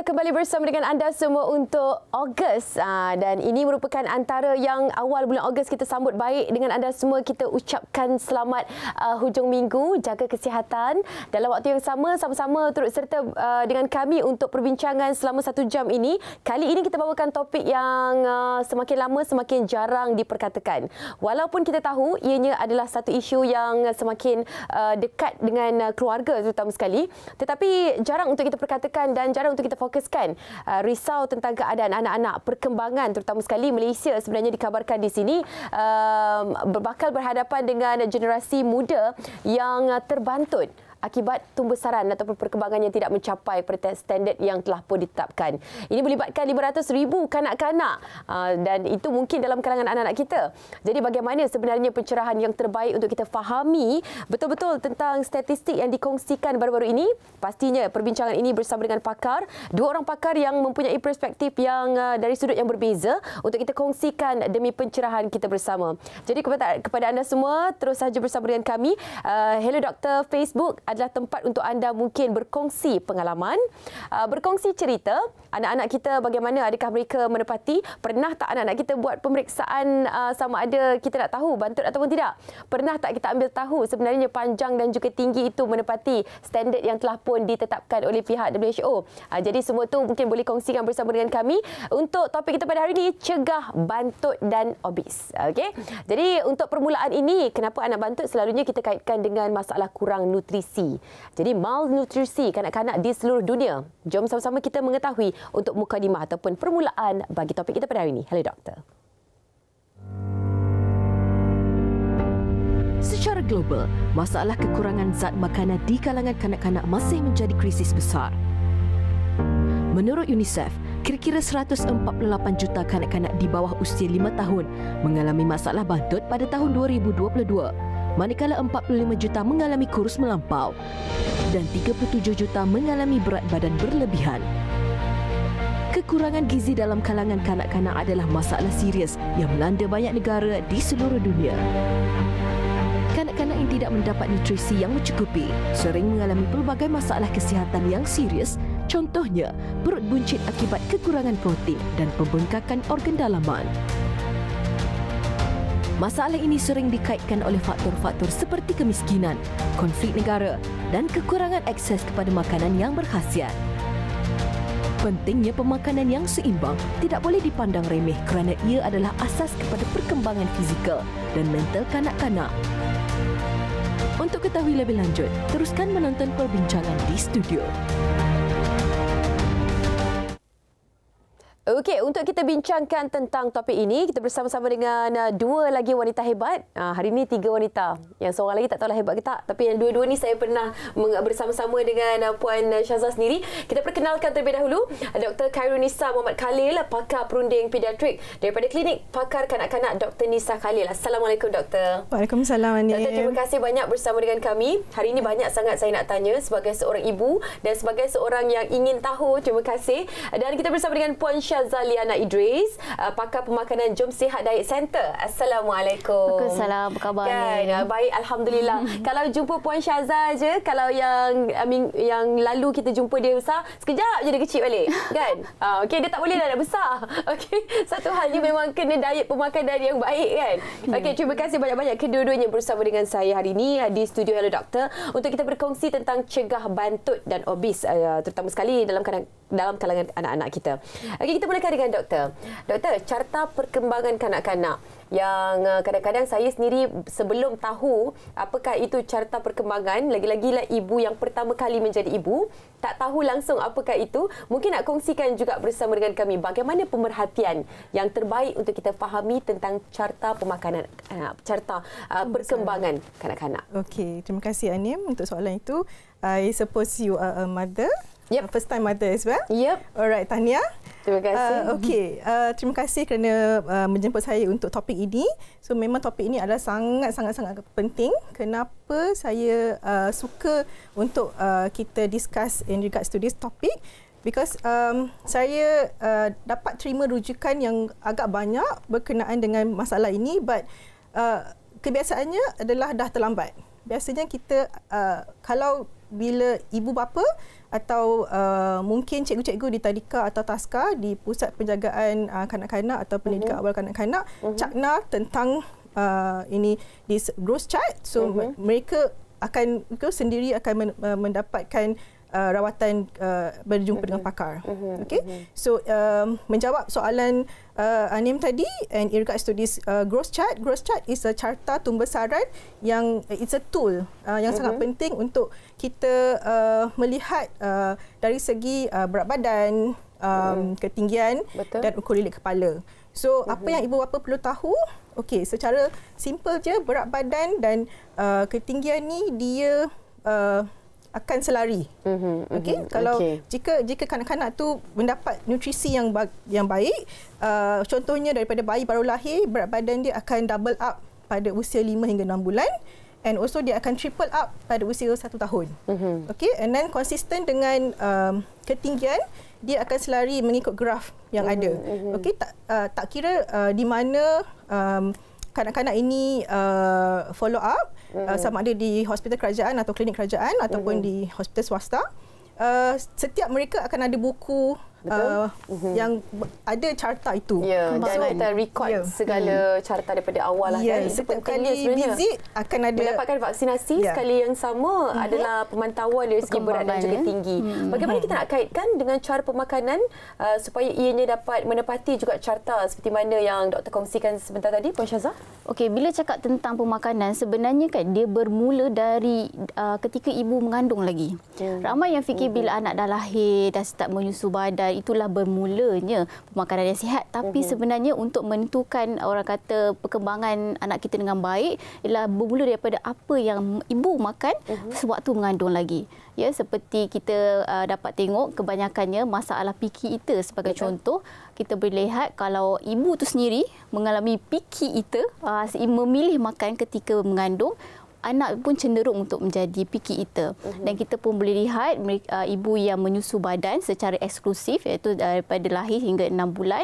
kembali bersama dengan anda semua untuk Ogos. Dan ini merupakan antara yang awal bulan Ogos kita sambut baik dengan anda semua. Kita ucapkan selamat hujung minggu, jaga kesihatan. Dalam waktu yang sama-sama turut serta dengan kami untuk perbincangan selama 1 jam ini. Kali ini kita bawakan topik yang semakin lama semakin jarang diperkatakan. Walaupun kita tahu ianya adalah satu isu yang semakin dekat dengan keluarga terutama sekali, tetapi jarang untuk kita perkatakan dan jarang untuk kita fokuskan. Risau tentang keadaan anak-anak, perkembangan terutama sekali Malaysia sebenarnya dikabarkan di sini bakal berhadapan dengan generasi muda yang terbantut akibat tumbesaran ataupun perkembangan yang tidak mencapai standard yang telah pun ditetapkan. Ini melibatkan 500,000 kanak-kanak dan itu mungkin dalam kalangan anak-anak kita. Jadi bagaimana sebenarnya pencerahan yang terbaik untuk kita fahami betul-betul tentang statistik yang dikongsikan baru-baru ini? Pastinya perbincangan ini bersama dengan pakar, 2 orang pakar yang mempunyai perspektif yang dari sudut yang berbeza untuk kita kongsikan demi pencerahan kita bersama. Jadi kepada anda semua, terus saja bersama dengan kami. Hello Doktor Facebook adalah tempat untuk anda mungkin berkongsi pengalaman, berkongsi cerita. Anak-anak kita bagaimana, adakah mereka menepati? Pernah tak anak-anak kita buat pemeriksaan sama ada kita nak tahu bantut ataupun tidak? Pernah tak kita ambil tahu sebenarnya panjang dan juga tinggi itu menepati standard yang telah pun ditetapkan oleh pihak WHO? Jadi semua tu mungkin boleh kongsikan bersama dengan kami. Untuk topik kita pada hari ini, cegah bantut dan obes. Okey. Jadi untuk permulaan ini, kenapa anak bantut selalunya kita kaitkan dengan masalah kurang nutrisi. Jadi malnutrisi kanak-kanak di seluruh dunia. Jom sama-sama kita mengetahui untuk mukadimah ataupun permulaan bagi topik kita pada hari ini. Hello Doktor. Secara global, masalah kekurangan zat makanan di kalangan kanak-kanak masih menjadi krisis besar. Menurut UNICEF, kira-kira 148 juta kanak-kanak di bawah usia 5 tahun mengalami masalah bantut pada tahun 2022. Manakala 45 juta mengalami kurus melampau dan 37 juta mengalami berat badan berlebihan. Kekurangan gizi dalam kalangan kanak-kanak adalah masalah serius yang melanda banyak negara di seluruh dunia. Kanak-kanak yang tidak mendapat nutrisi yang mencukupi sering mengalami pelbagai masalah kesihatan yang serius, contohnya perut buncit akibat kekurangan protein dan pembengkakan organ dalaman. Masalah ini sering dikaitkan oleh faktor-faktor seperti kemiskinan, konflik negara dan kekurangan akses kepada makanan yang berkhasiat. Pentingnya pemakanan yang seimbang tidak boleh dipandang remeh kerana ia adalah asas kepada perkembangan fizikal dan mental kanak-kanak. Untuk ketahui lebih lanjut, teruskan menonton perbincangan di studio. Okey, untuk kita bincangkan tentang topik ini, kita bersama-sama dengan 2 lagi wanita hebat. Hari ini 3 wanita. Yang seorang lagi tak tahulah hebat ke tak. Tapi yang dua-dua ni saya pernah bersama-sama dengan Puan Syazah sendiri. Kita perkenalkan terlebih dahulu Dr. Khairunisa Muhammad Khalil, pakar perunding pediatrik daripada klinik pakar kanak-kanak Dr. Nisa Khalil. Assalamualaikum Doktor. Waalaikumsalam Anim. Doktor, terima kasih banyak bersama dengan kami. Hari ini banyak sangat saya nak tanya sebagai seorang ibu dan sebagai seorang yang ingin tahu. Terima kasih. Dan kita bersama dengan Puan Syazah Liana Idris, pakar pemakanan Jom Sihat Diet Center. Assalamualaikum. Waalaikumsalam. Apa khabar ni? Baik, alhamdulillah. Kalau jumpa Puan Syazah je, kalau yang lalu kita jumpa dia besar, sekejap je dia kecil balik, kan? Okey, dia tak boleh dah besar. Okey, satu halnya memang kena diet pemakanan yang baik, kan? Okey, terima kasih banyak-banyak kedua-duanya bersama dengan saya hari ini di studio Hello Doktor untuk kita berkongsi tentang cegah bantut dan obes, terutama sekali dalam kalangan anak-anak kita. Okey, kita mulakan dengan Doktor. Doktor, carta perkembangan kanak-kanak yang kadang-kadang saya sendiri sebelum tahu apakah itu carta perkembangan, lagi-lagilah ibu yang pertama kali menjadi ibu, tak tahu langsung apakah itu. Mungkin nak kongsikan juga bersama dengan kami bagaimana pemerhatian yang terbaik untuk kita fahami tentang carta pemakanan, perkembangan kanak-kanak. Okey, terima kasih Anim untuk soalan itu. I suppose you are a mother. Yep. First time mother as well. Yep. Alright, Tania. Terima kasih. Okey, terima kasih kerana menjemput saya untuk topik ini. So memang topik ini adalah sangat penting. Kenapa saya suka untuk kita discuss in regards to this topic? Because saya dapat terima rujukan yang agak banyak berkenaan dengan masalah ini, but kebiasaannya adalah dah terlambat. Biasanya kita kalau bila ibu bapa atau mungkin cikgu-cikgu di tadika atau taska di pusat penjagaan kanak-kanak atau pendidikan awal kanak-kanak cakna tentang ini di growth chart. So mereka akan sendiri akan mendapatkan rawatan berjumpa dengan pakar. Okay? So menjawab soalan Anim tadi, and in regards to this growth chart is a carta tumbesaran yang it's a tool yang sangat penting untuk kita melihat dari segi berat badan, ketinggian dan ukur lilit kepala. So apa yang ibu bapa perlu tahu? Okey, secara simple je, berat badan dan ketinggian ni dia akan selari. Okey, kalau jika kanak-kanak tu mendapat nutrisi yang baik, contohnya daripada bayi baru lahir, berat badan dia akan double up pada usia 5 hingga 6 bulan, and also dia akan triple up pada usia 1 tahun. Okey, and then konsisten dengan ketinggian, dia akan selari mengikut graf yang ada. Okey, tak kira di mana kanak-kanak ini follow up, sama ada di hospital kerajaan atau klinik kerajaan ataupun di hospital swasta. Setiap mereka akan ada buku yang ada carta itu. Ya, dan kita record segala carta daripada awal lah kan. Setiap kali visit akan ada mendapatkan vaksinasi sekali yang sama adalah pemantauan dari segi berat dan juga tinggi. Bagaimana kita nak kaitkan dengan cara pemakanan supaya ianya dapat menepati juga carta seperti mana yang doktor kongsikan sebentar tadi, Puan Syazah? Okey, bila cakap tentang pemakanan, sebenarnya kan dia bermula dari ketika ibu mengandung lagi. Ramai yang fikir bila anak dah lahir, dah start menyusu badan, itulah bermulanya pemakanan yang sihat. Tapi sebenarnya untuk menentukan orang kata perkembangan anak kita dengan baik ialah bermula daripada apa yang ibu makan sewaktu mengandung lagi. Ya, seperti kita dapat tengok kebanyakannya masalah picky eater sebagai contoh. Kita boleh lihat kalau ibu tu sendiri mengalami picky eater, memilih makan ketika mengandung, anak pun cenderung untuk menjadi picky eater. Dan kita pun boleh lihat ibu yang menyusu badan secara eksklusif, iaitu daripada lahir hingga 6 bulan,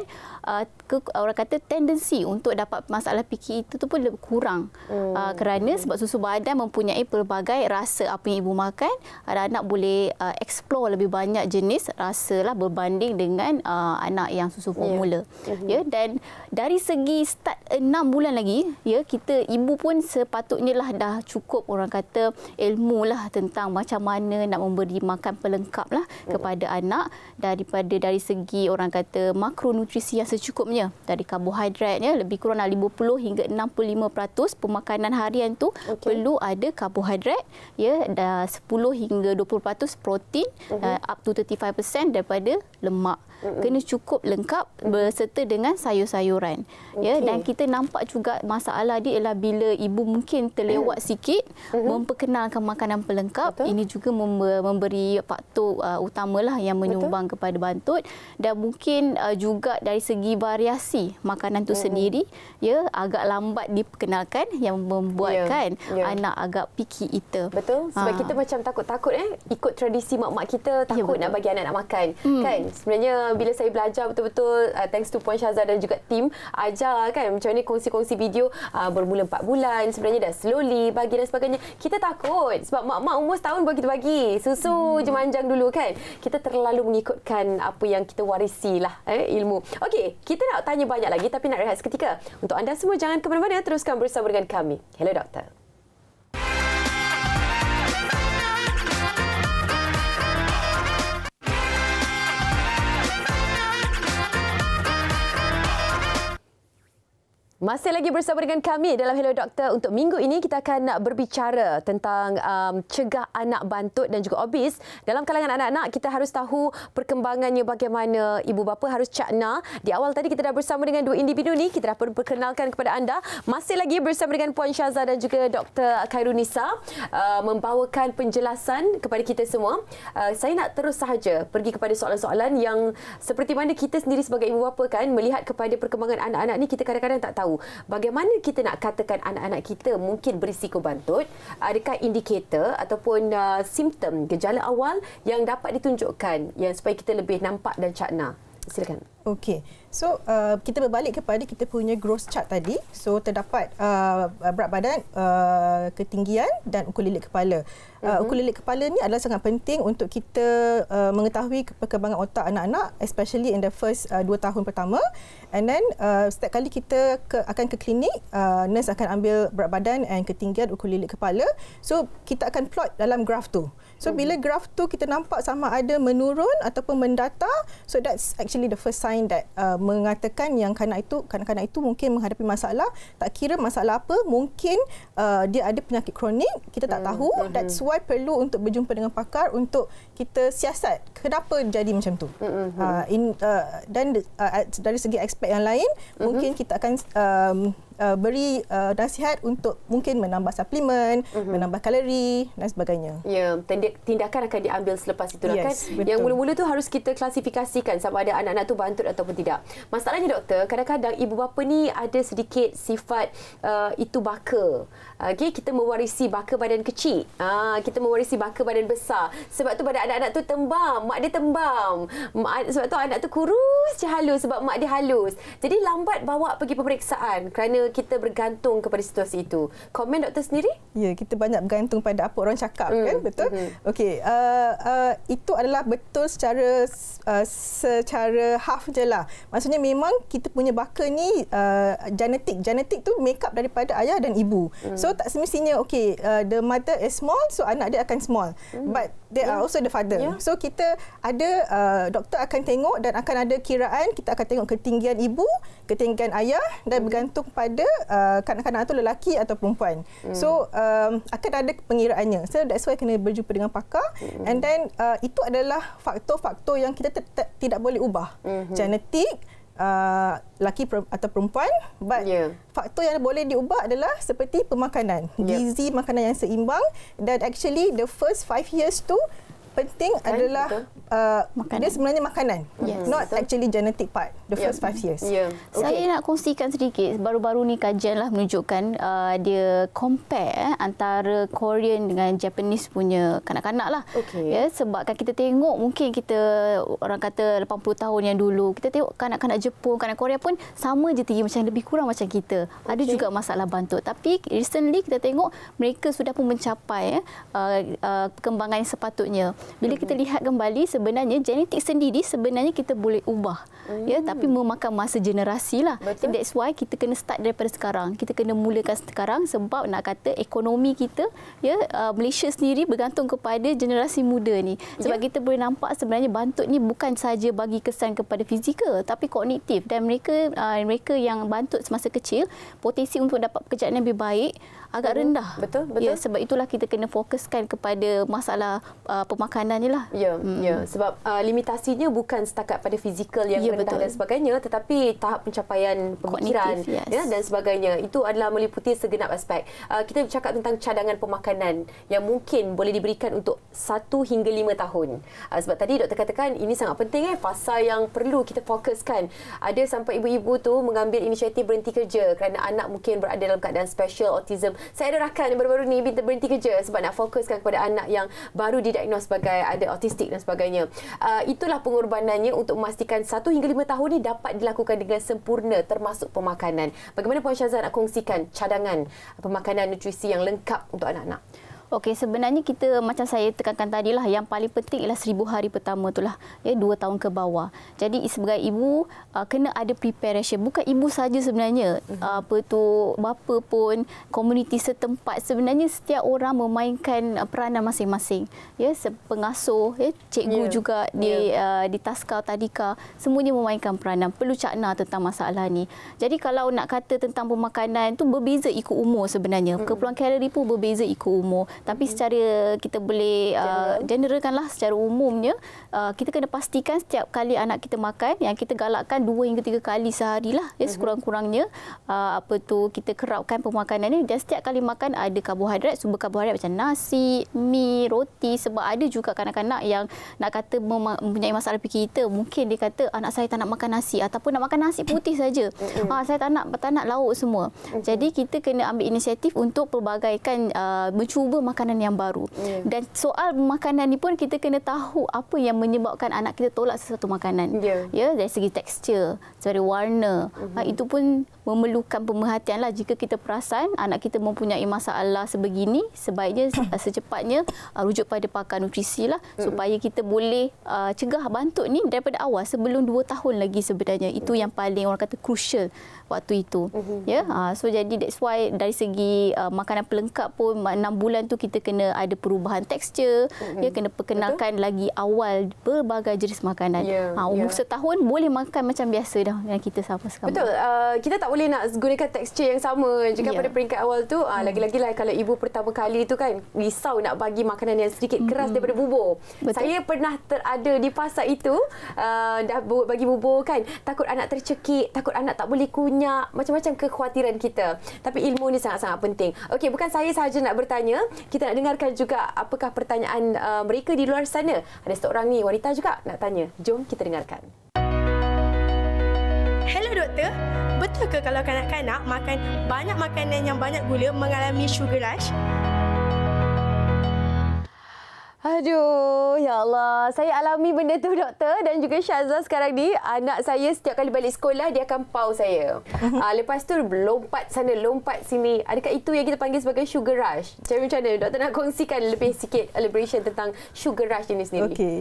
orang kata tendensi untuk dapat masalah picky eater tu pun lebih kurang. Kerana sebab susu badan mempunyai pelbagai rasa apa yang ibu makan, anak boleh explore lebih banyak jenis rasa lah berbanding dengan anak yang susu formula. Ya, dan dari segi start 6 bulan lagi, ya, ibu pun sepatutnya lah dah cukup orang kata ilmu lah tentang macam mana nak memberi makan pelengkap lah kepada anak, dari segi orang kata makronutrisi yang secukupnya, dari karbohidratnya lebih kurang 50 hingga 65% pemakanan harian tu perlu ada karbohidrat, ya, 10 hingga 20% protein, up to 35% daripada lemak. Kena cukup lengkap berserta dengan sayur-sayuran. Ya, dan kita nampak juga masalah dia ialah bila ibu mungkin terlewat sikit memperkenalkan makanan pelengkap. Ini juga memberi faktor utamalah yang menyumbang kepada bantut, dan mungkin juga dari segi variasi makanan tu sendiri, ya, agak lambat diperkenalkan yang membuatkan anak agak picky eater. Betul, sebab kita macam takut-takut ikut tradisi mak-mak kita, takut nak bagi anak nak makan. Kan sebenarnya bila saya belajar betul-betul thanks to Puan Syazah dan juga tim ajar kan macam ni, kongsi-kongsi video bermula 4 bulan sebenarnya dah slowly bagi dan sebagainya. Kita takut sebab mak-mak umur setahun baru kita bagi susu je manjang dulu kan. Kita terlalu mengikutkan apa yang kita warisi lah ilmu. Okey, kita nak tanya banyak lagi tapi nak rehat seketika. Untuk anda semua jangan ke mana-mana, teruskan bersama dengan kami. Hello Doktor. Masih lagi bersama dengan kami dalam Hello Doktor. Untuk minggu ini kita akan berbicara tentang cegah anak bantut dan juga obes. Dalam kalangan anak-anak kita harus tahu perkembangannya bagaimana. Ibu bapa harus cakna. Di awal tadi kita dah bersama dengan dua individu ni, kita dah perkenalkan kepada anda. Masih lagi bersama dengan Puan Syazah dan juga Dr. Khairunisa membawakan penjelasan kepada kita semua. Saya nak terus sahaja pergi kepada soalan-soalan yang seperti mana kita sendiri sebagai ibu bapa kan melihat kepada perkembangan anak-anak ni, kita kadang-kadang tak tahu bagaimana kita nak katakan anak-anak kita mungkin berisiko bantut. Adakah indikator ataupun simptom gejala awal yang dapat ditunjukkan yang supaya kita lebih nampak dan cakna? Silakan. Okey. So kita berbalik kepada kita punya growth chart tadi. So terdapat berat badan, ketinggian dan ukur lilit kepala. Ukur lilit kepala ni adalah sangat penting untuk kita mengetahui perkembangan otak anak-anak, especially in the first 2 tahun pertama. And then setiap kali kita akan ke klinik, nurse akan ambil berat badan dan ketinggian, ukur lilit kepala. So kita akan plot dalam graf tu. So bila graf tu kita nampak sama ada menurun ataupun mendata, so that's actually the first sign that mengatakan yang kanak-kanak itu mungkin menghadapi masalah. Tak kira masalah apa, mungkin dia ada penyakit kronik, kita tak tahu. That's why perlu untuk berjumpa dengan pakar untuk kita siasat kenapa jadi macam tu. Dan dari segi aspek yang lain, mungkin kita akan beri nasihat untuk mungkin menambah suplemen, menambah kalori dan sebagainya. Ya, tindakan akan diambil selepas itu lah, kan. Betul. Yang mula-mula tu harus kita klasifikasikan sama ada anak-anak tu bantut ataupun tidak. Masalahnya doktor, kadang-kadang ibu bapa ni ada sedikit sifat itu baka. Okay, kita mewarisi baka badan kecil. Kita mewarisi baka badan besar. Sebab tu pada anak-anak tu tembam, mak dia tembam. Sebab tu anak tu kurus je halus sebab mak dia halus. Jadi lambat bawa pergi pemeriksaan kerana kita bergantung kepada situasi itu. Komen doktor sendiri? Ya, kita banyak bergantung pada apa orang cakap, kan? Betul? Okey, itu adalah betul secara half je lah. Maksudnya memang kita punya baka ni genetik tu make up daripada ayah dan ibu. So tak semestinya the mother is small, so anak dia akan small. But they are also the father. So kita ada doktor akan tengok dan akan ada kiraan, kita akan tengok ketinggian ibu, ketinggian ayah dan bergantung pada kanak-kanak tu lelaki atau perempuan. So akan ada pengiraannya. So that's why kena berjumpa dengan pakar. And then itu adalah faktor-faktor yang kita tidak boleh ubah. Genetik, lelaki atau perempuan, but faktor yang boleh diubah adalah seperti pemakanan, gizi makanan yang seimbang, dan actually the first 5 years tu penting adalah dia sebenarnya makanan, not actually genetic part, the first 5 years. Saya nak kongsikan sedikit. Baru-baru ni kajian lah menunjukkan dia compare antara Korean dengan Japanese punya kanak-kanak lah. Sebab kan kita tengok, mungkin kita orang kata 80 tahun yang dulu, kita tengok kanak-kanak Jepun, kanak Korea pun sama je tinggi, macam lebih kurang macam kita. Ada juga masalah bantut. Tapi recently kita tengok mereka sudah pun mencapai perkembangan yang sepatutnya. Bila kita lihat kembali, sebenarnya genetik sendiri sebenarnya kita boleh ubah. Tapi memakan masa generasi lah. That's why kita kena start daripada sekarang. Kita kena mulakan sekarang sebab nak kata ekonomi kita, Malaysia sendiri bergantung kepada generasi muda ni. Sebab kita boleh nampak sebenarnya bantut ni bukan saja bagi kesan kepada fizikal, tapi kognitif. Dan mereka yang bantut semasa kecil, potensi untuk dapat pekerjaan yang lebih baik agak rendah. Betul. Sebab itulah kita kena fokuskan kepada masalah pemakanan ni lah. Sebab limitasinya bukan setakat pada fizikal yang rendah dan sebagainya, tetapi tahap pencapaian pemikiran dan sebagainya. Itu adalah meliputi segenap aspek. Kita bercakap tentang cadangan pemakanan yang mungkin boleh diberikan untuk 1 hingga 5 tahun. Sebab tadi doktor katakan ini sangat penting, fasa yang perlu kita fokuskan. Ada sampai ibu-ibu tu mengambil inisiatif berhenti kerja kerana anak mungkin berada dalam keadaan special autism. Saya ada rakan yang baru-baru ni berhenti kerja sebab nak fokuskan kepada anak yang baru didiagnos sebagai ada autistik dan sebagainya. Itulah pengorbanannya untuk memastikan 1 hingga 5 tahun ni dapat dilakukan dengan sempurna, termasuk pemakanan. Bagaimana Puan Syazah nak kongsikan cadangan pemakanan nutrisi yang lengkap untuk anak-anak? Okey, sebenarnya kita macam saya tekankan tadi lah, yang paling penting ialah 1000 hari pertama tu lah, 2 tahun ke bawah. Jadi sebagai ibu kena ada preparation. Bukan ibu saja sebenarnya, bapa pun, komuniti setempat, sebenarnya setiap orang memainkan peranan masing-masing. Pengasuh, cikgu juga di Taska, Tadika, semuanya memainkan peranan. Perlu cakna tentang masalah ni. Jadi kalau nak kata tentang pemakanan tu berbeza ikut umur sebenarnya. Keperluan kalori pun berbeza ikut umur. Tapi secara kita boleh generalkanlah secara umumnya, kita kena pastikan setiap kali anak kita makan, yang kita galakkan 2 hingga 3 kali sehari lah, sekurang-kurangnya kita kerapkan pemakanan ni. Dan setiap kali makan ada karbohidrat, sumber karbohidrat macam nasi, mi, roti. Sebab ada juga kanak-kanak yang nak kata mempunyai masalah fikir kita. Mungkin dia kata anak saya tak nak makan nasi ataupun nak makan nasi putih saja. Saya tak nak lauk semua. Jadi kita kena ambil inisiatif untuk pelbagaikan, mencuba makanan yang baru. Dan soal makanan ni pun kita kena tahu apa yang menyebabkan anak kita tolak sesuatu makanan. Ya, dari segi tekstur, dari warna. Itu pun memerlukan pemerhatian lah. Jika kita perasan anak kita mempunyai masalah sebegini, sebaiknya secepatnya rujuk pada pakar nutrisi lah, supaya kita boleh cegah, bantu ni daripada awal sebelum 2 tahun lagi sebenarnya. Itu yang paling orang kata crucial waktu itu. Ya, so jadi that's why dari segi makanan pelengkap pun 6 bulan tu kita kena ada perubahan tekstur, ya, kena perkenalkan lagi awal berbagai jenis makanan. Umur setahun boleh makan macam biasa dah yang kita sama-sama. Betul. Kita tak boleh nak gunakan tekstur yang sama juga pada peringkat awal tu. Lagi-lagi lah kalau ibu pertama kali tu kan risau nak bagi makanan yang sedikit keras daripada bubur. Saya pernah terada di fasa itu, dah bagi bubur kan, takut anak tercekik, takut anak tak boleh kunyak, macam-macam kekhawatiran kita. Tapi ilmu ni sangat-sangat penting. Okey, bukan saya sahaja nak bertanya, kita nak dengarkan juga apakah pertanyaan mereka di luar sana. Ada seorang ni wanita juga nak tanya. Jom kita dengarkan. Hello doktor, betul ke kalau kanak-kanak makan banyak makanan yang banyak gula mengalami sugar rush? Aduh, ya Allah. Saya alami benda tu doktor, dan juga Syazah sekarang ni. Anak saya setiap kali balik sekolah, dia akan pau saya. Lepas tu lompat sana, lompat sini. Adakah itu yang kita panggil sebagai sugar rush? Macam mana doktor nak kongsikan lebih sikit elaboration tentang sugar rush ini sendiri? Okay.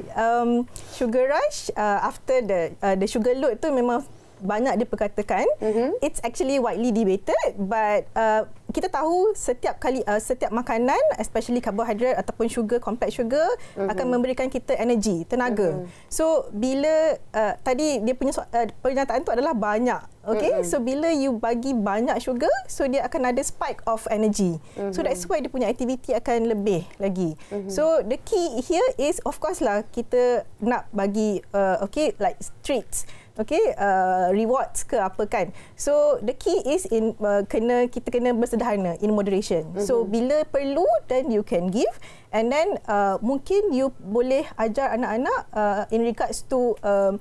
Sugar rush, after the sugar load tu memang banyak diperkatakan. It's actually widely debated, but kita tahu setiap makanan, especially karbohidrat ataupun sugar, complex sugar, akan memberikan kita energi, tenaga. So bila tadi dia punya pernyataan tu adalah banyak. Okay, so bila you bagi banyak sugar, so dia akan ada spike of energy. So that's why dia punya aktiviti akan lebih lagi. So the key here is, of course lah, kita nak bagi like treats. Okay, rewards ke apa kan. So the key is in kita kena bersederhana, in moderation. So bila perlu, then you can give, and then mungkin you boleh ajar anak-anak in regards to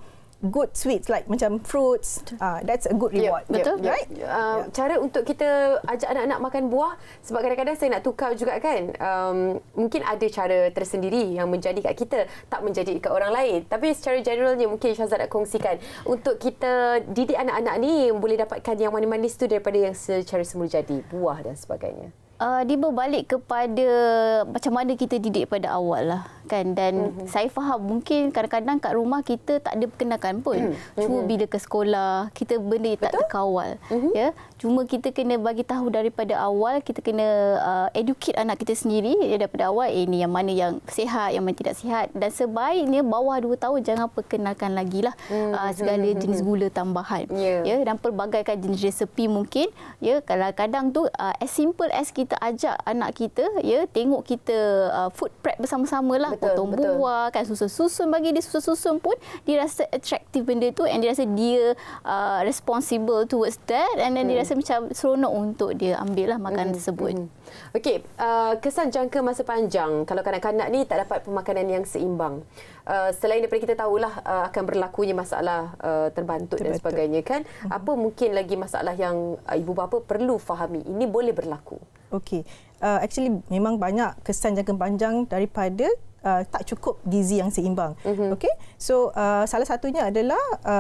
good sweets like macam fruits. That's a good reward. Betul, right? Cara untuk kita ajak anak-anak makan buah, sebab kadang-kadang saya nak tukar juga kan. Mungkin ada cara tersendiri yang menjadi kat kita, tak menjadi kat orang lain. Tapi secara generalnya mungkin Syazah nak kongsikan untuk kita didik anak-anak ni boleh dapatkan yang manis-manis tu daripada yang secara semula jadi, buah dan sebagainya. Dia berbalik kepada macam mana kita didik pada awal lah kan. Dan saya faham mungkin kadang-kadang kat rumah kita tak ada perkenalkan pun. Cuma bila ke sekolah kita benda tak terkawal. Ya, cuma kita kena bagi tahu daripada awal, kita kena educate anak kita sendiri daripada awal, ini yang mana yang sihat, yang mana tidak sihat. Dan sebaiknya bawah 2 tahun jangan perkenalkan lagi lah segala jenis gula tambahan. Ya, dan pelbagaikan jenis resepi mungkin. Ya, kadang-kadang tu as simple as kita ajak anak kita, ya, tengok kita food prep bersama-sama lah, potong buah kan, susun-susun, bagi dia susun-susun pun dia rasa attractive benda tu, and dia rasa dia responsible towards that, and then dia rasa macam seronok untuk dia ambil lah makanan tersebut. Okey, kesan jangka masa panjang kalau kanak-kanak ni tak dapat pemakanan yang seimbang. Selain daripada kita tahulah akan berlakunya masalah terbantut dan sebagainya kan, apa mungkin lagi masalah yang ibu bapa perlu fahami ini boleh berlaku? Okey, actually memang banyak kesan jangka panjang daripada tak cukup gizi yang seimbang. Okey, so salah satunya adalah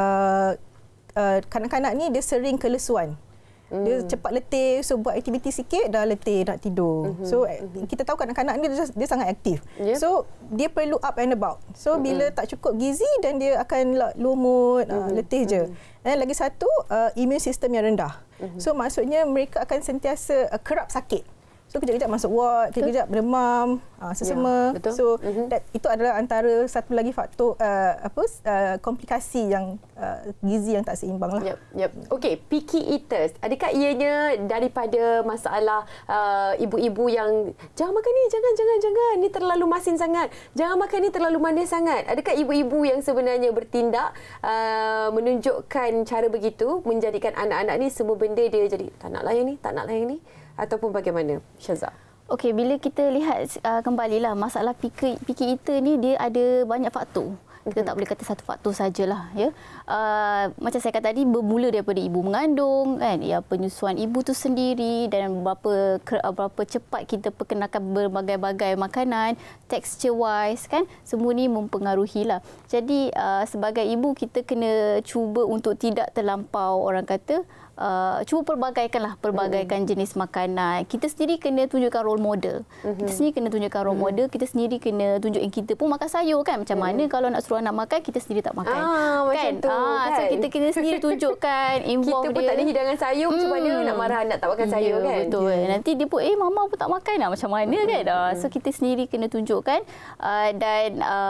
kanak-kanak ni dia sering kelesuan. Dia cepat letih, so buat aktiviti sikit dah letih nak tidur. So kita tahu kanak-kanak ni dia sangat aktif. So dia perlu up and about. So bila tak cukup gizi, dan dia akan lumut, letih je. Dan lagi satu, immune system yang rendah. So maksudnya mereka akan sentiasa kerap sakit. So kejap-kejap masuk ward, kejap-kejap demam, sesama. So itu adalah antara satu lagi faktor komplikasi yang gizi yang tak seimbang lah. Okey, picky eaters. Adakah ianya daripada masalah ibu-ibu yang jangan makan ni, jangan ni terlalu masin sangat, jangan makan ni terlalu manis sangat. Adakah ibu-ibu yang sebenarnya bertindak menunjukkan cara begitu menjadikan anak-anak ni semua benda dia jadi tak nak layan ni, tak nak layan ni? Ataupun bagaimana, Syazah? Okey, bila kita lihat kembalilah masalah picky eater ni, dia ada banyak faktor. Kita tak boleh kata satu faktor sajalah, ya. Macam saya kata tadi, bermula daripada ibu mengandung, kan, ya, penyusuan ibu tu sendiri dan berapa cepat kita perkenalkan berbagai-bagai makanan, texture wise, kan, semua ni mempengaruhilah. Jadi sebagai ibu kita kena cuba untuk tidak terlampau, orang kata, cuba perbagaikan jenis makanan. Kita sendiri kena tunjukkan role model. Kita sendiri kena tunjukkan role model. Kita sendiri kena tunjuk yang kita pun makan sayur, kan. Macam mana kalau nak suruh anak makan, kita sendiri tak makan. Macam tu, kan. So kita kena sendiri tunjukkan, involve kita pun dia. tak ada hidangan sayur, macam mana nak marah anak tak makan sayur, kan. Betul. Nanti dia pun, mama pun tak makan lah. Macam mana, kan. So kita sendiri kena tunjukkan dan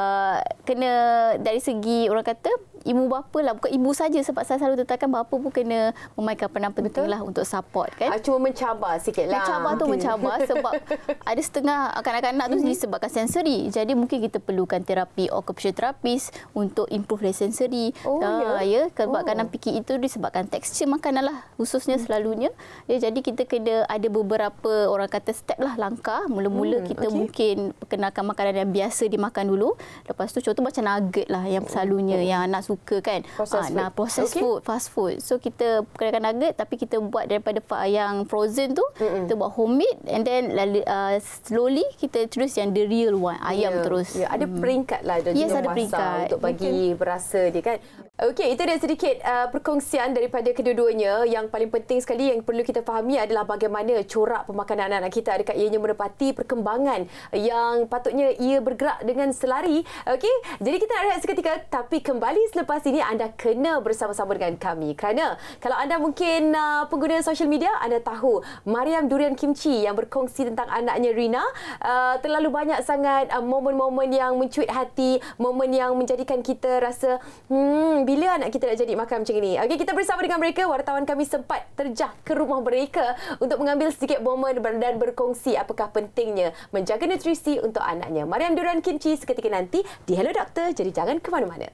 kena dari segi, orang kata, ibu bapa lah, bukan ibu saja, sebab saya selalu tekankan bapa pun kena memainkan peranan penting lah untuk support, kan. Cuma mencabar sikit lah. Mencabar sebab ada setengah kanak-kanak tu disebabkan sensori. Jadi mungkin kita perlukan terapi occupational therapist untuk improve their sensory. Ya, sebab kanan fikir itu disebabkan tekstur makanan lah khususnya selalunya. Ya, jadi kita kena ada beberapa, orang kata, step lah, langkah. Mula-mula kita mungkin perkenalkan makanan yang biasa dimakan dulu. Lepas tu contoh macam nugget lah yang selalunya yang anak suka, kan. Processed food, fast food. So kita perkenalkan nugget tapi kita buat daripada yang frozen tu, kita buat homemade, and then slowly kita introduce yang the real one, ayam terus. Ada peringkat lah dan juga masa untuk bagi berasa dia, kan. Okey, itu dia sedikit perkongsian daripada kedua-duanya. Yang paling penting sekali yang perlu kita fahami adalah bagaimana corak pemakanan anak-anak kita, adakah ianya menepati perkembangan yang patutnya ia bergerak dengan selari. Okey, jadi kita nak rehat seketika, tapi kembali selepas ini anda kena bersama-sama dengan kami, kerana kalau anda mungkin pengguna social media, anda tahu Mariam Durian Kimchi yang berkongsi tentang anaknya Rina. Terlalu banyak sangat momen-momen yang mencuit hati, momen yang menjadikan kita rasa bila anak kita nak jadi makan macam ini. Okey, kita bersama dengan mereka. Wartawan kami sempat terjah ke rumah mereka untuk mengambil sedikit momen dan berkongsi apakah pentingnya menjaga nutrisi untuk anaknya. Mariam Durian Kimchi seketika nanti di Hello Doktor. Jadi jangan ke mana-mana.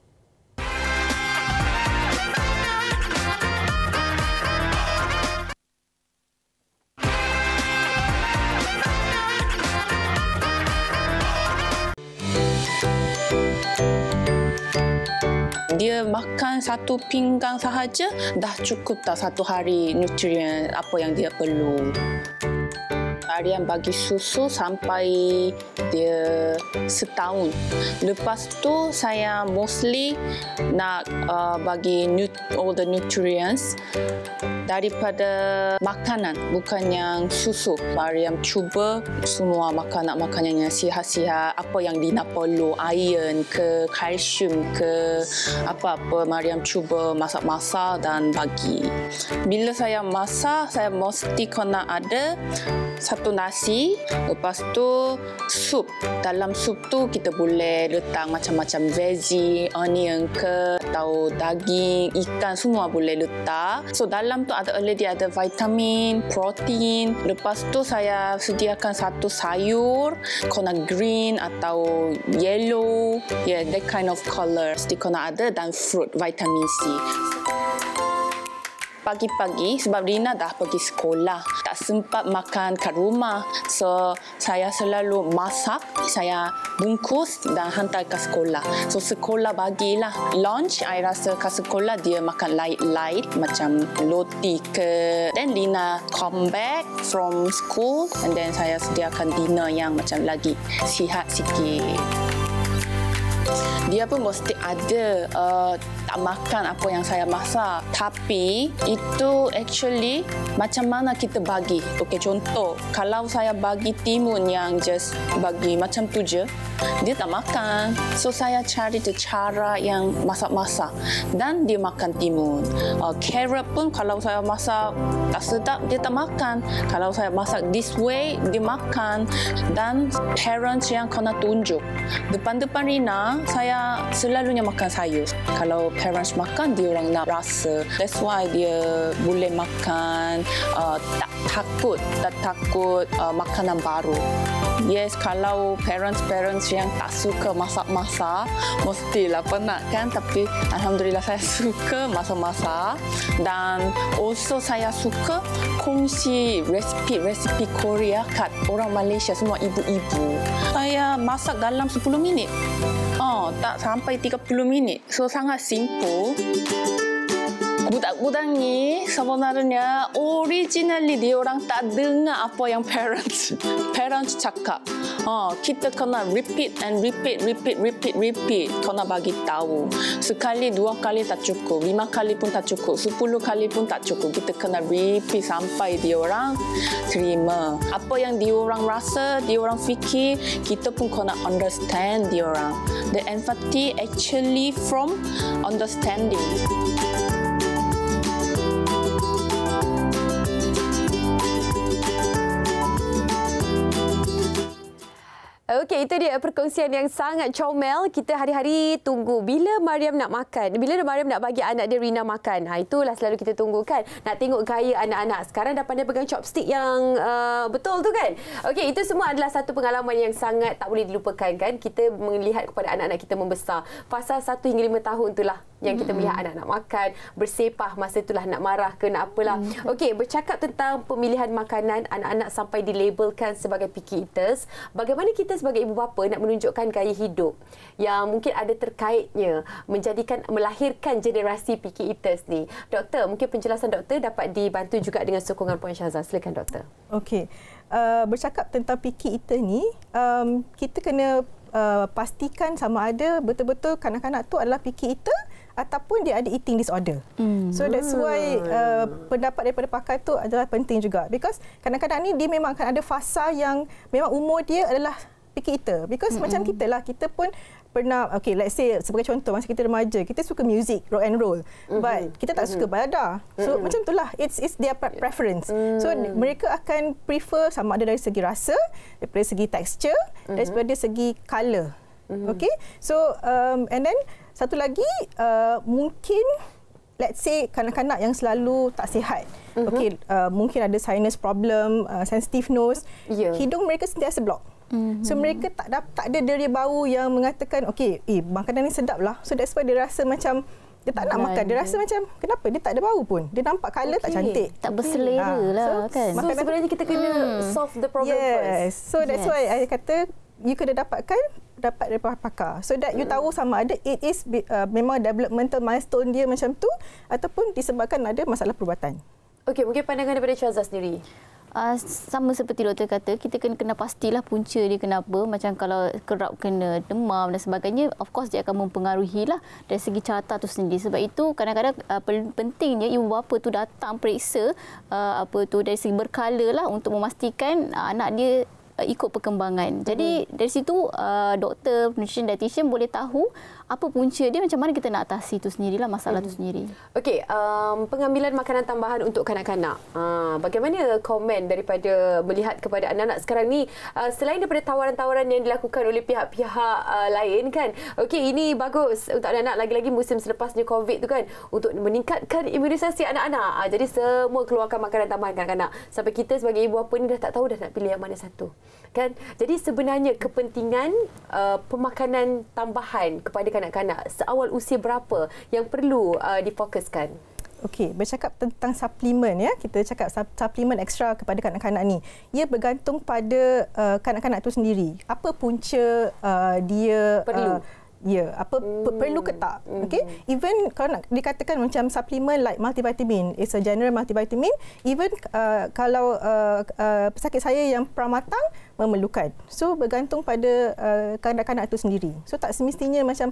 Dia makan satu pinggang sahaja dah cukup tak satu hari nutrien apa yang dia perlu. Mariam bagi susu sampai dia setahun. Lepas tu saya mostly nak bagi all the nutrients daripada makanan, bukan yang susu. Mariam cuba semua makanan yang sihat-sihat, apa yang Dina perlu, iron ke, kalsium ke, apa-apa Mariam cuba masak-masak dan bagi. Bila saya masak, saya mesti kena ada satu nasi, lepas tu sup. Dalam sup tu kita boleh letak macam-macam veggie, onion ke, atau daging, ikan, semua boleh letak. So dalam tu already ada vitamin, protein. Lepas tu saya sediakan satu sayur, kena green atau yellow, that kind of color. Mesti kena ada, dan fruit, vitamin C. Pagi-pagi sebab Rina dah pergi sekolah, tak sempat makan kat rumah. So saya selalu masak, saya bungkus dan hantar ke sekolah. So sekolah bagilah lunch, I rasa kat sekolah dia makan light macam roti ke. Then Rina come back from school and then saya sediakan dinner yang macam lagi sihat sikit. Dia pun mesti ada tak makan apa yang saya masak. Tapi itu actually macam mana kita bagi. Okey, contoh kalau saya bagi timun yang just bagi macam tu je, dia tak makan. So saya cari cara yang masak-masak dan dia makan timun. Carrot pun kalau saya masak tak sedap, dia tak makan. Kalau saya masak this way, dia makan. Dan parents yang kena tunjuk. Depan-depan Rina, saya selalunya makan sayur. Kalau parents makan, dia orang nak rasa. That's why dia boleh makan, tak takut makanan baru. Yes, kalau parents yang tak suka masak-masak, mestilah penat kan. Tapi Alhamdulillah saya suka masak-masak. Dan also saya suka kongsi resipi Korea kat orang Malaysia, semua ibu-ibu. Saya masak dalam 10 minit. Tak sampai 30 minit. So sangat simple. Budak-budak ni sebenarnya originally dia orang tak dengar apa yang parents cakap. Kita kena repeat and repeat. Kena bagi tahu. Sekali, 2 kali tak cukup. 5 kali pun tak cukup. 10 kali pun tak cukup. Kita kena repeat sampai dia orang terima. Apa yang dia orang rasa, dia orang fikir, kita pun kena understand dia orang. The empathy actually from understanding. Okey, itu dia perkongsian yang sangat comel. Kita hari-hari tunggu bila Mariam nak makan. Bila Mariam nak bagi anak dia Rina makan. Itulah selalu kita tunggu kan. Nak tengok gaya anak-anak. Sekarang dah pandai pegang chopstick yang betul tu kan. Okey, itu semua adalah satu pengalaman yang sangat tak boleh dilupakan kan. Kita melihat kepada anak-anak kita membesar. Fasa 1 hingga 5 tahun itulah yang kita melihat anak nak makan, bersepah masa itulah nak marah ke nak apalah. Okey, bercakap tentang pemilihan makanan anak-anak sampai dilabelkan sebagai picky eaters. Bagaimana kita sebagai ibu bapa nak menunjukkan gaya hidup yang mungkin ada terkaitnya melahirkan generasi picky eaters ni. Doktor, mungkin penjelasan doktor dapat dibantu juga dengan sokongan Puan Syazah. Silakan doktor. Okey. Bercakap tentang picky eater ni, kita kena pastikan sama ada betul-betul kanak-kanak tu adalah picky eater ataupun dia ada eating disorder. So that's why pendapat daripada pakar tu adalah penting juga. Because kadang-kadang ni dia memang akan ada fasa yang memang umur dia adalah picky eater. Because macam kita lah, kita pun pernah, okay, let's say sebagai contoh masa kita remaja, kita suka music, rock and roll, but kita tak suka balada. So macam itulah, it's their preference. So mereka akan prefer sama ada dari segi rasa, daripada segi texture, daripada segi colour. Okay, so and then satu lagi, mungkin let's say kanak-kanak yang selalu tak sihat. Okay, mungkin ada sinus problem, sensitive nose, hidung mereka sentiasa block. So mereka tak ada deria bau yang mengatakan okey, makanan ni sedap lah. So that's why dia rasa macam dia tak nak makan. Dia rasa macam kenapa dia tak ada bau pun. Dia nampak colour tak cantik. Tak berselera lah kan. So sebenarnya kita kena solve the problem first. So that's why I kata you kena dapat daripada pakar. So that you tahu sama ada it is memang developmental milestone dia macam tu ataupun disebabkan ada masalah perubatan. Okey, mungkin pandangan daripada Syazah sendiri. Sama seperti doktor kata, kita kena pastilah punca dia kenapa. Macam kalau kerap kena demam dan sebagainya, of course dia akan mempengaruhi lah dari segi carta tu sendiri. Sebab itu kadang-kadang pentingnya ibu bapa tu datang periksa dari segi berkala lah untuk memastikan anak dia ikut perkembangan. Jadi dari situ doktor, nutrition dietitian boleh tahu apa punca dia, macam mana kita nak atasi itu sendirilah, masalah itu sendiri. Okey, pengambilan makanan tambahan untuk kanak-kanak. Bagaimana komen daripada melihat kepada anak-anak sekarang ni, selain daripada tawaran-tawaran yang dilakukan oleh pihak-pihak lain kan. Okey, ini bagus untuk anak-anak, lagi-lagi musim selepasnya COVID tu kan, untuk meningkatkan imunisasi anak-anak. Jadi semua keluarkan makanan tambahan kanak-kanak. Sampai kita sebagai ibu bapa ni dah tak tahu dah nak pilih yang mana satu. Kan? Jadi sebenarnya kepentingan pemakanan tambahan kepada kanak-kanak seawal usia berapa yang perlu difokuskan? Okey, bercakap tentang suplemen ya, kita cakap suplemen ekstra kepada kanak-kanak ni. Ia bergantung pada kanak-kanak itu sendiri. Apa punca dia perlu? Perlu ke tak? Okay? Even kalau nak dikatakan macam suplemen like multivitamin, it's a general multivitamin, even kalau pesakit saya yang pramatang memerlukan. So bergantung pada kanak-kanak itu sendiri. So tak semestinya macam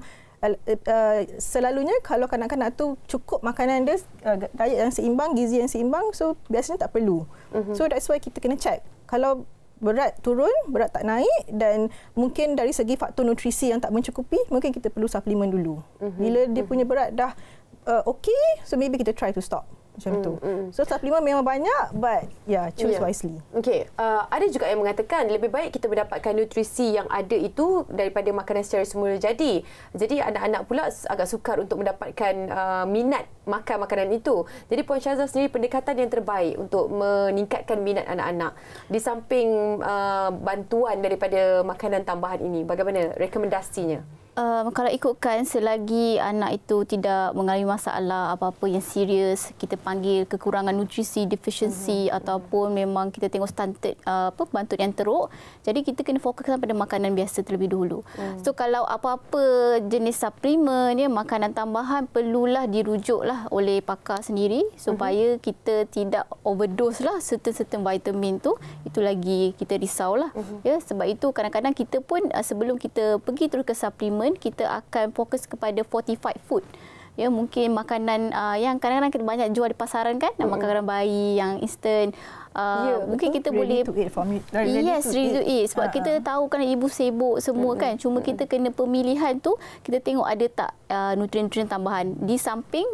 selalunya kalau kanak-kanak tu cukup makanan dia, diet yang seimbang, gizi yang seimbang, so biasanya tak perlu. So that's why kita kena check. Kalau berat turun, berat tak naik dan mungkin dari segi faktor nutrisi yang tak mencukupi, mungkin kita perlu suplemen dulu. Bila dia punya berat dah okey, so maybe kita try to stop. Macam tu. So suplemen memang banyak, but choose wisely. Okey, ada juga yang mengatakan lebih baik kita mendapatkan nutrisi yang ada itu daripada makanan secara semula jadi. Jadi anak-anak pula agak sukar untuk mendapatkan minat makan makanan itu. Jadi Puan Syazah sendiri, pendekatan yang terbaik untuk meningkatkan minat anak-anak di samping bantuan daripada makanan tambahan ini, bagaimana rekomendasinya? Kalau ikutkan selagi anak itu tidak mengalami masalah apa-apa yang serius, kita panggil kekurangan nutrisi, deficiency ataupun memang kita tengok stunted bantut yang teruk. Jadi kita kena fokuskan pada makanan biasa terlebih dahulu. So kalau apa-apa jenis suplemen ya, makanan tambahan perlulah dirujuklah oleh pakar sendiri supaya kita tidak overdose lah certain vitamin tu. Itu lagi kita risaulah. Ya, sebab itu kadang-kadang kita pun sebelum kita pergi terus ke suplemen, kita akan fokus kepada fortified food. Ya, mungkin makanan yang kadang-kadang kita banyak jual di pasaran kan, makanan bayi yang instant. Mungkin kita ready boleh to eat from ready to eat. Sebab kita tahu kan ibu sibuk semua kan. Cuma kita kena pemilihan tu, kita tengok ada tak nutrien-nutrien tambahan. Di samping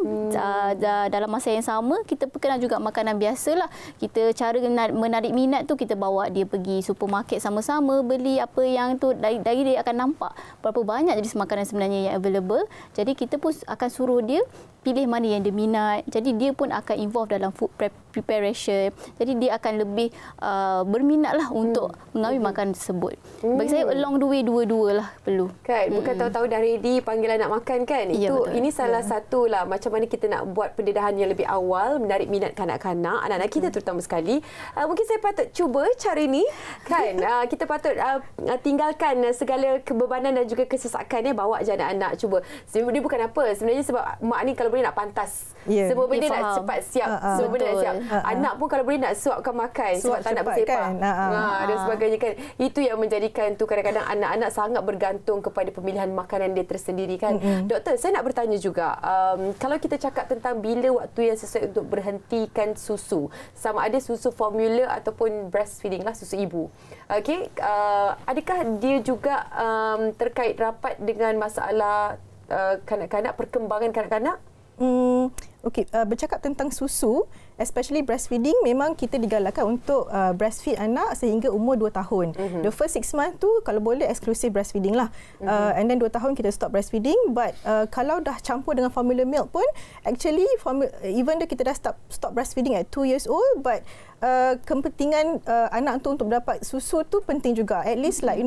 dalam masa yang sama, kita perkenal juga makanan biasalah. Kita cara menarik minat tu, kita bawa dia pergi supermarket sama-sama, beli apa yang tu, dari dia akan nampak berapa banyak jenis makanan sebenarnya yang available. Jadi kita pun akan suruh dia pilih mana yang dia minat. Jadi dia pun akan involve dalam food preparation. Jadi dia akan lebih berminatlah untuk mengambil makanan tersebut. Bagi saya along the way dua-dua lah perlu. Kan, bukan tahu-tahu dah ready panggil anak makan kan. Ya, Itu betul. ini salah satu lah macam mana kita nak buat pendedahan yang lebih awal, menarik minat kanak-kanak, anak-anak kita terutama sekali. Mungkin saya patut cuba cara ni kan. Kita patut tinggalkan segala kebebanan dan juga kesesakan ya, bawa je anak-anak cuba. Dia bukan apa, sebenarnya sebab mak ni kalau boleh nak pantas. Semua benda nak cepat siap. Semua benda nak siap. Anak pun kalau boleh nak suapkan makan sebab tak nak bersepah. Dan sebagainya kan. Itu yang menjadikan tu kadang-kadang anak-anak sangat bergantung kepada pemilihan makanan dia tersendiri kan. Doktor, saya nak bertanya juga, kalau kita cakap tentang bila waktu yang sesuai untuk berhentikan susu, sama ada susu formula ataupun breastfeeding lah, susu ibu. Okey, adakah dia juga terkait rapat dengan masalah kanak-kanak, perkembangan kanak-kanak? Okey, bercakap tentang susu, especially breastfeeding, memang kita digalakkan untuk breastfeed anak sehingga umur 2 tahun. The first 6 months tu kalau boleh exclusive breastfeeding lah. And then 2 tahun kita stop breastfeeding. But kalau dah campur dengan formula milk pun, actually even though kita dah stop breastfeeding at 2 years old, but kepentingan anak tu untuk mendapat susu tu penting juga. At least like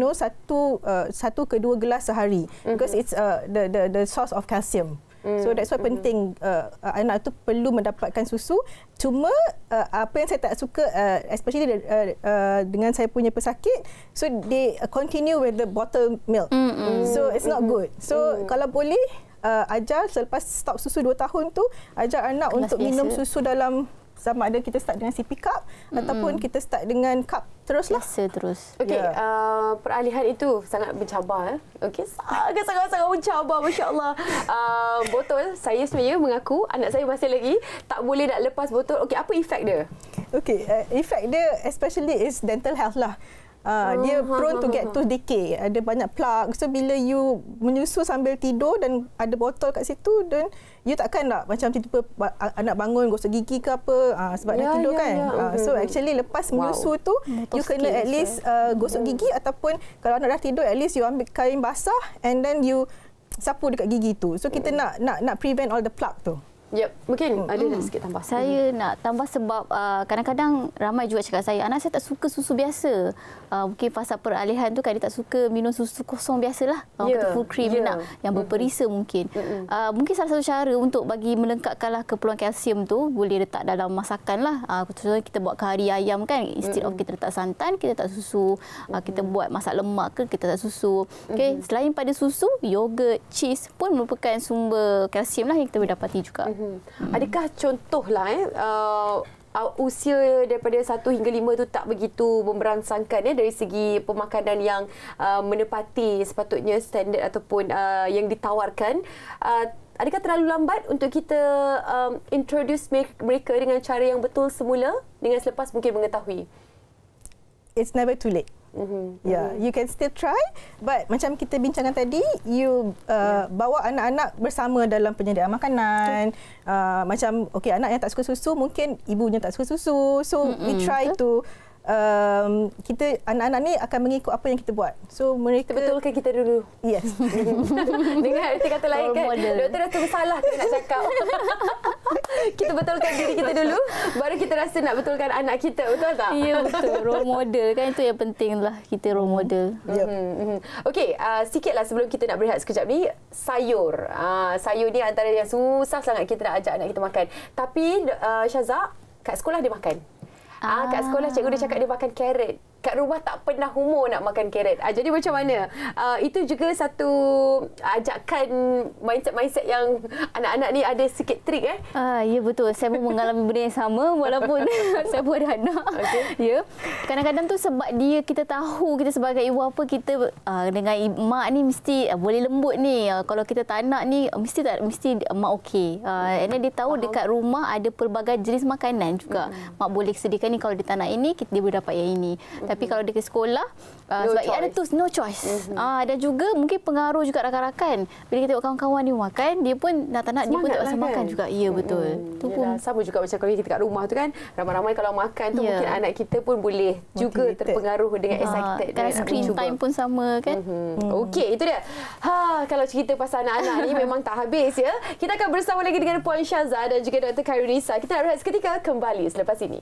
satu ke 2 gelas sehari, because it's the source of calcium. So that's why penting anak tu perlu mendapatkan susu. Cuma apa yang saya tak suka, especially dengan saya punya pesakit, so they continue with the bottle milk. So it's not good. So kalau boleh ajar selepas stop susu 2 tahun tu, ajar anak kelas untuk biasa. minum susu dalam, sama ada kita start dengan sipi cup ataupun kita start dengan cup teruslah. Biasa terus. Okey, peralihan itu sangat mencabar. Okey, sangat-sangat mencabar, masya-Allah. Botol, saya sebenarnya mengaku anak saya masih lagi tak boleh nak lepas botol. Okey, apa efek dia? Okey, efek dia especially is dental health lah. Dia prone to get tooth decay. Ada banyak plug. So bila you menyusu sambil tidur dan ada botol kat situ, dan you takkan nak macam tiba-tiba anak bangun gosok gigi ke apa, sebab dah tidur kan. So actually lepas menyusu tu, you kena at least gosok gigi, ataupun kalau anak dah tidur, at least you ambil kain basah and then you sapu dekat gigi tu. So kita nak prevent all the plaque tu. Yep, mungkin ada nak sikit tambah. Saya nak tambah sebab kadang-kadang ramai juga cakap saya, anak saya tak suka susu biasa. Mungkin fasa peralihan tu kan dia tak suka minum susu kosong biasalah. Kata full cream dia nak yang berperisa mungkin. Mungkin salah satu cara untuk bagi melengkapkanlah keperluan kalsium tu, boleh letak dalam masakan lah. Contohnya kita buat kari ayam kan, instead of kita letak santan, kita letak susu. Kita buat masak lemak ke, kita letak susu. Okay. Selain pada susu, yogurt, cheese pun merupakan sumber kalsium lah yang kita boleh dapati juga. Adakah contohlah usia daripada 1 hingga 5 tu tak begitu memberangsangkan dari segi pemakanan yang menepati sepatutnya standard ataupun yang ditawarkan? Adakah terlalu lambat untuk kita introduce mereka dengan cara yang betul semula dengan selepas mungkin mengetahui? It's never too late. Yeah, you can still try, but macam kita bincangkan tadi, you bawa anak-anak bersama dalam penyediaan makanan. Macam anak yang tak suka susu, mungkin ibunya tak suka susu, so we try to kita anak-anak ni akan mengikut apa yang kita buat. So mereka betulkan kita dulu. Yes. Dengan arti kata lain kan, doktor dah tunggu salah kita nak cakap. Kita betulkan diri kita dulu, baru kita rasa nak betulkan anak kita, betul tak? Ya, betul. Role model kan, itu yang penting lah, kita role model. Okey, sikitlah sebelum kita nak berehat sekejap ni, sayur. Sayur ni antara yang susah sangat kita nak ajak anak kita makan. Tapi Syazah, kat sekolah dia makan. Kat sekolah cikgu dia cakap dia makan carrot. Kat rumah tak pernah humor nak makan carrot. Jadi macam mana? Itu juga satu ajakan mindset yang anak-anak ni ada sikit trik ya betul. Saya pun mengalami benda yang sama walaupun saya pun ada anak. Okay. Ya. Kadang-kadang tu sebab kita tahu kita sebagai ibu apa, kita dengan mak ni mesti boleh lembut ni. Kalau kita tak nak ni mesti mak okey. And then dia tahu dekat rumah ada pelbagai jenis makanan juga. Mak boleh sediakan ni, kalau dia tak nak ini, dia boleh dapat yang ini. Tapi kalau dia ke sekolah, sebab ada tu no choice. Dan juga mungkin pengaruh juga rakan-rakan. Bila kita tengok kawan-kawan dia makan, dia pun nak tak nak, dia pun tak rasa makan juga. Ya, betul. Tu pun sama juga macam kalau kita kat rumah tu kan, ramai-ramai kalau makan tu mungkin anak kita pun boleh juga terpengaruh dengan excited. Kan screen time pun sama kan. Okey, itu dia. Kalau cerita pasal anak-anak ni memang tak habis ya. Kita akan bersama lagi dengan Puan Syazah dan juga Dr. Khairunisa. Kita nak rehat seketika, kembali selepas ini.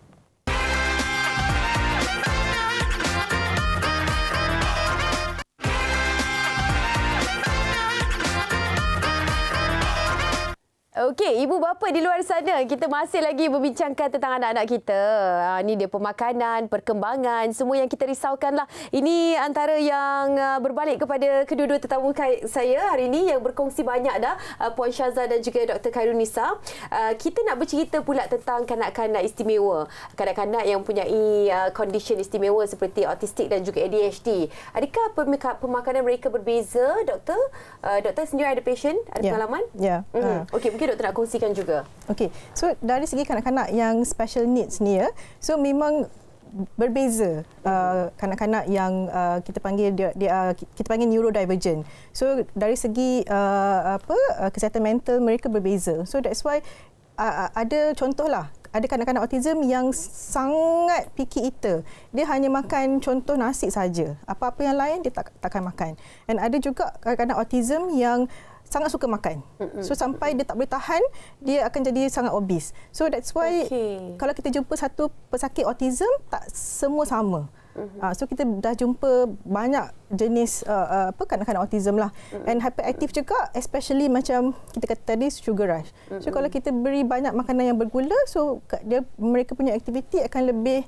Okey, ibu bapa di luar sana, kita masih lagi berbincangkan tentang anak-anak kita. Ini dia pemakanan, perkembangan, semua yang kita risaukan lah. Ini antara yang berbalik kepada kedua-dua tetamu saya hari ini yang berkongsi banyak dah, Puan Syazah dan juga Dr. Khairunisa. Kita nak bercerita pula tentang kanak-kanak istimewa. Kanak-kanak yang mempunyai condition istimewa seperti autistik dan juga ADHD. Adakah pemakanan mereka berbeza, Doktor? Doktor sendiri ada patient, ada pengalaman? Ya. Okey, mungkin doktor nak kongsikan juga. Okey. So dari segi kanak-kanak yang special needs ni ya. So memang berbeza kanak-kanak yang kita panggil kita panggil neurodivergent. So dari segi kesihatan mental mereka berbeza. So that's why ada contohlah, ada kanak-kanak autism yang sangat picky eater. Dia hanya makan contoh nasi saja. Apa-apa yang lain dia takkan makan. Dan ada juga kanak-kanak autism yang sangat suka makan. So sampai dia tak boleh tahan, dia akan jadi sangat obese. So that's why kalau kita jumpa satu pesakit autism, tak semua sama. So kita dah jumpa banyak jenis kanak-kanak autism lah. And hyperactive juga, especially macam kita kata tadi sugar rush. So kalau kita beri banyak makanan yang bergula, so mereka punya aktiviti akan lebih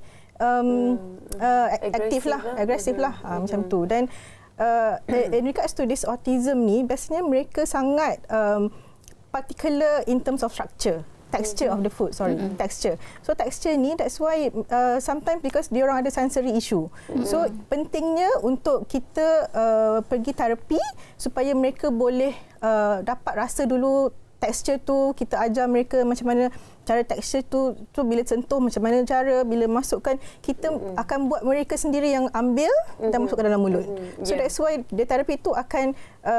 agresif lah. Macam tu. Dan in regards to this autism ni, biasanya mereka sangat particular in terms of texture of the food, texture. So texture ni, that's why sometimes because dia orang ada sensory issue. So pentingnya untuk kita pergi terapi supaya mereka boleh dapat rasa dulu tekstur tu, kita ajar mereka macam mana cara tekstur tu bila sentuh macam mana cara, bila masukkan kita akan buat mereka sendiri yang ambil dan masukkan dalam mulut. So that's why dia terapi tu akan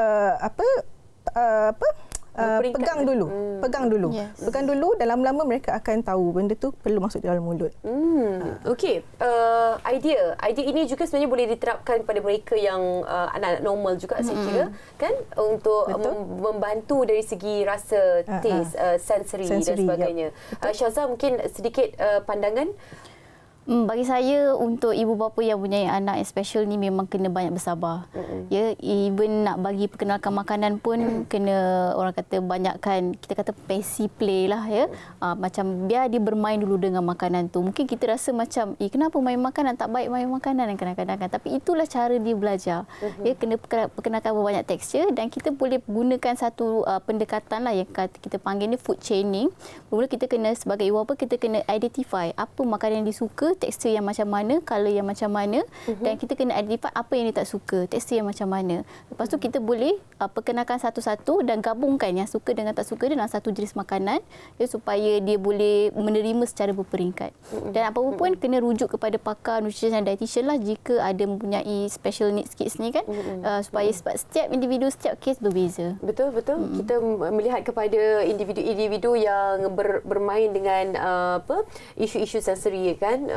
pegang dulu. Yes. Pegang dulu, dan lama-lama mereka akan tahu benda tu perlu masuk dalam mulut. Okey, idea ini juga sebenarnya boleh diterapkan pada mereka yang anak-anak normal juga saya kira, kan, untuk membantu dari segi rasa, taste, sensory dan sebagainya. Syazah, mungkin sedikit pandangan. Bagi saya, untuk ibu bapa yang punya anak yang special ni memang kena banyak bersabar. Ya, even nak bagi perkenalkan makanan pun kena, orang kata, banyakkan, kita kata passive play lah ya. Macam biar dia bermain dulu dengan makanan tu. Mungkin kita rasa macam, kenapa main makanan, tak baik main makanan kadang-kadang kan. Tapi itulah cara dia belajar. Ya, kena perkenalkan banyak tekstur, dan kita boleh gunakan satu pendekatan lah yang kita panggil ni food chaining. Mula kita kena, sebagai ibu bapa, kita kena identify apa makanan yang disuka, tekstur yang macam mana, color yang macam mana, dan kita kena identify apa yang dia tak suka, tekstur yang macam mana. Lepas tu kita boleh perkenalkan satu-satu dan gabungkan yang suka dengan tak suka dalam satu jenis makanan, ya, supaya dia boleh menerima secara berperingkat. Dan apa-apa pun kena rujuk kepada pakar nutrition dan dietitian lah jika ada mempunyai special needs kids ni kan, supaya sebab setiap individu, setiap kes berbeza. Betul. Kita melihat kepada individu-individu yang bermain dengan isu-isu sensori kan.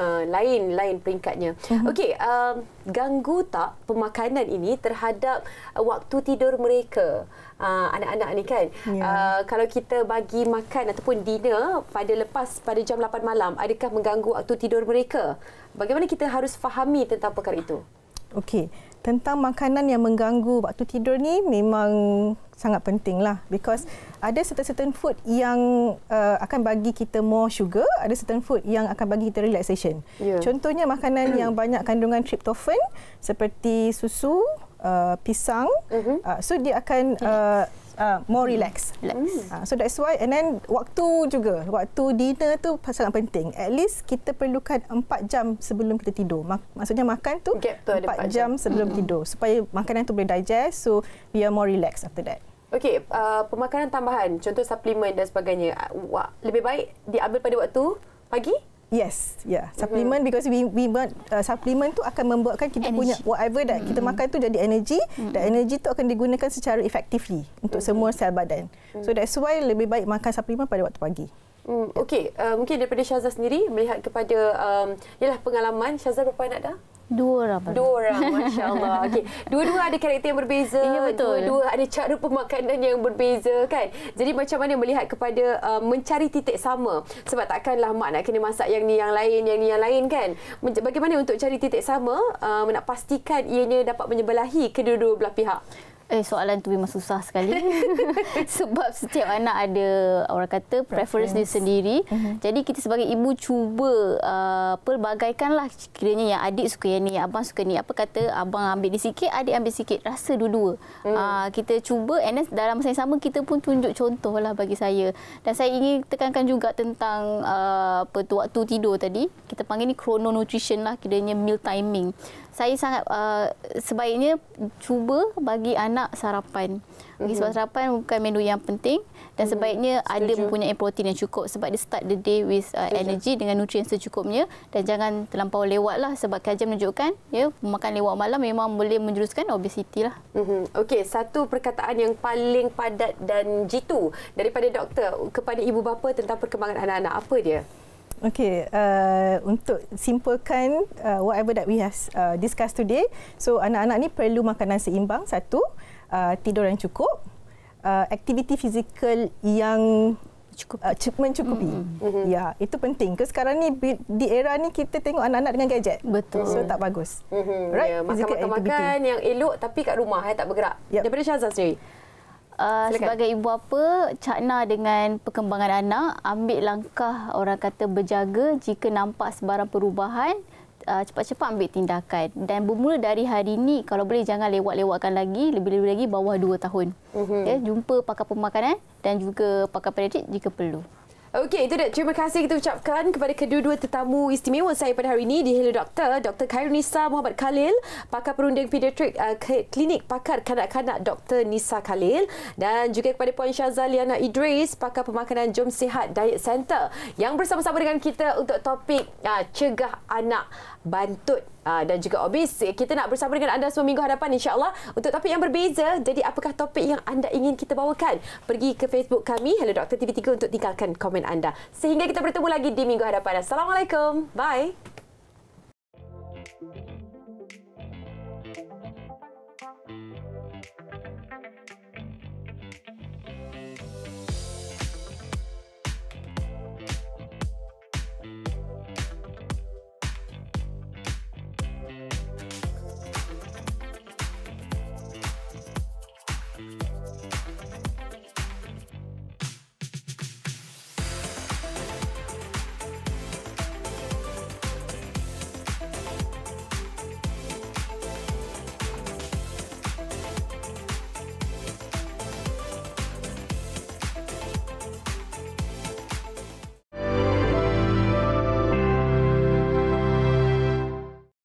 lain peringkatnya. Okey, ganggu tak pemakanan ini terhadap waktu tidur mereka? Anak-anak ni kan, kalau kita bagi makan ataupun dinner pada jam 8 malam, adakah mengganggu waktu tidur mereka? Bagaimana kita harus fahami tentang perkara itu? Okey, tentang makanan yang mengganggu waktu tidur ni memang sangat penting lah, because ada certain food yang akan bagi kita more sugar, ada certain food yang akan bagi kita relaxation. Contohnya makanan yang banyak kandungan tryptophan seperti susu, pisang, so dia akan more relax. So that's why, and then waktu dinner tu sangat penting. At least kita perlukan 4 jam sebelum kita tidur. Maksudnya makan tu 4 jam sebelum tidur supaya makanan tu boleh digest, so we are more relaxed after that. Okey, pemakanan tambahan, contoh suplemen dan sebagainya, lebih baik diambil pada waktu pagi? Yes, supplement, because we supplement tu akan membuatkan kita punya whatever that kita makan tu jadi energy, dan energy tu akan digunakan secara effectively untuk semua sel badan. So that's why lebih baik makan supplement pada waktu pagi. Okey, mungkin daripada Syazah sendiri melihat kepada pengalaman, Syazah berapa anak dah? 2 orang. 2 orang, masya-Allah. Okey, dua-dua ada karakter yang berbeza, dua-dua ada cara pemakanan yang berbeza kan. Jadi macam mana melihat kepada mencari titik sama, sebab takkanlah mak nak kena masak yang ni yang lain, yang ni yang lain kan. Bagaimana untuk cari titik sama, nak pastikan ianya dapat menyebelahi kedua-dua belah pihak? Soalan tu memang susah sekali. Sebab setiap anak ada, orang kata, preference dia sendiri. Jadi kita sebagai ibu cuba pelbagaikanlah, kiranya yang adik suka yang ni, abang suka ni. Apa kata abang ambil ni sikit, adik ambil sikit. Rasa dua-dua. Kita cuba, and then dalam masa yang sama kita pun tunjuk contoh lah bagi saya. Dan saya ingin tekankan juga tentang waktu tidur tadi. Kita panggil ni chrononutrition lah, kiranya meal timing. Saya sangat sebaiknya cuba bagi anak sarapan. Sebab sarapan bukan menu yang penting, dan sebaiknya ada mempunyai protein yang cukup, sebab dia start the day with energy dengan nutrien secukupnya, dan jangan terlampau lewat lah, sebab kajian menunjukkan makan lewat malam memang boleh menjuruskan obesiti lah. Okey, satu perkataan yang paling padat dan jitu daripada doktor kepada ibu bapa tentang perkembangan anak-anak, apa dia? Okay, untuk simpulkan whatever that we have discussed today, so anak-anak ni perlu makanan seimbang, satu, tidur yang cukup, aktiviti fizikal yang mencukupi. Ya, itu penting. Ke sekarang ni di era ni kita tengok anak-anak dengan gadget. Betul. So tak bagus. Right? Makan yang elok tapi kat rumah tak bergerak. Daripada Syazah sendiri. Sebagai ibu bapa, cakna dengan perkembangan anak, ambil langkah, orang kata, berjaga. Jika nampak sebarang perubahan, cepat-cepat ambil tindakan. Dan bermula dari hari ini, kalau boleh jangan lewat-lewatkan lagi, lebih-lebih lagi bawah 2 tahun. Jumpa pakar pemakanan dan juga pakar pediatrik jika perlu. Okey, itu dia. Terima kasih kita ucapkan kepada kedua-dua tetamu istimewa saya pada hari ini di Hello Doktor, Dr. Khairunisa Muhammad Khalil, pakar perunding pediatrik klinik pakar kanak-kanak Dr. Nisa Khalil, dan juga kepada Puan Syazah Liana Idris, pakar pemakanan Jom Sihat Diet Center, yang bersama-sama dengan kita untuk topik cegah anak bantut dan juga obes. Kita nak bersama dengan anda semua minggu hadapan, insya-Allah, untuk topik yang berbeza. Jadi apakah topik yang anda ingin kita bawakan? Pergi ke Facebook kami Hello Doktor TV3 untuk tinggalkan komen anda. Sehingga kita bertemu lagi di minggu hadapan. Assalamualaikum. Bye.